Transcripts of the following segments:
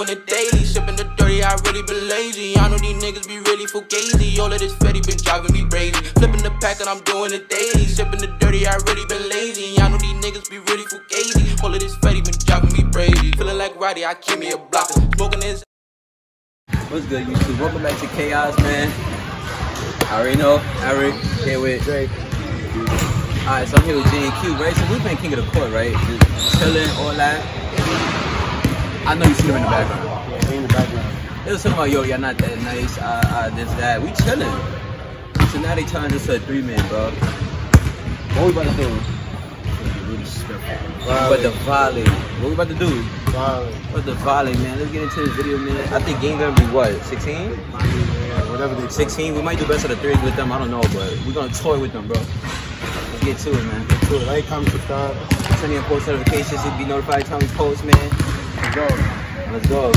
doing it daily. Sipping the dirty, I really been lazy. I know these niggas be really fugazi. All of this fetty been driving me crazy. Flipping the pack and I'm doing it daily. Sipping the dirty, I really been lazy. I know these niggas be really fugazi. All of this fetty been driving me crazy. Feeling like Roddy, I keep me a blocker. Smoking this. What's good, YouTube? Welcome back to Chaos, man. I already know, Eric, here with Drake. Alright, so I'm here with J&Q, right? So we playing King of the Court, right? Just chilling, all that. I know you see him in the background. Yeah, in the background. They was talking about, yo, y'all not that nice, this, that. We chilling. So now they turned this to a 3-man, bro. What we about to do? But the volley. What we about to do? Volley. What the volley, man? Let's get into this video, man. I think game gonna be what? 16? Yeah, whatever they 16. We might do best of the 3s with them. I don't know, but we're gonna toy with them, bro. Let's get to it, man. do it. Like, comment, subscribe. Turn on post notifications so you be notified every time we post, man. Let's go. Let's go.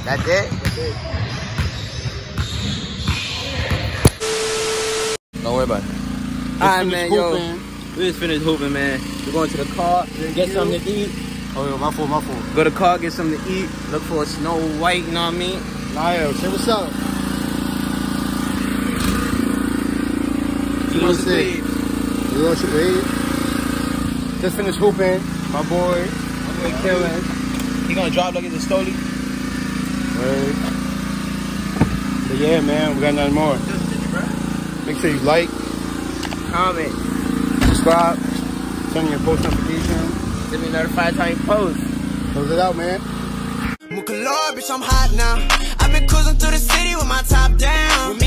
That's it? Don't worry about it. Alright, man, yo. We just finished hooping, man. We're going to the car, get something to eat. Oh, yo, my fault. Go to the car, get something to eat. Look for a Snow White, you know what I mean? Nah, yo, say what's up. You want to say? You want to say? Just finished hooping. My boy killing. He gonna drop like it's a Stoli? Right. But yeah, man, we got nothing more. Make sure you like, Comment. subscribe, turn on your post notifications. Let me notify time you post. Close it out, man. Lord, bitch, I'm hot now. I've been cruising through the city with my top down. With me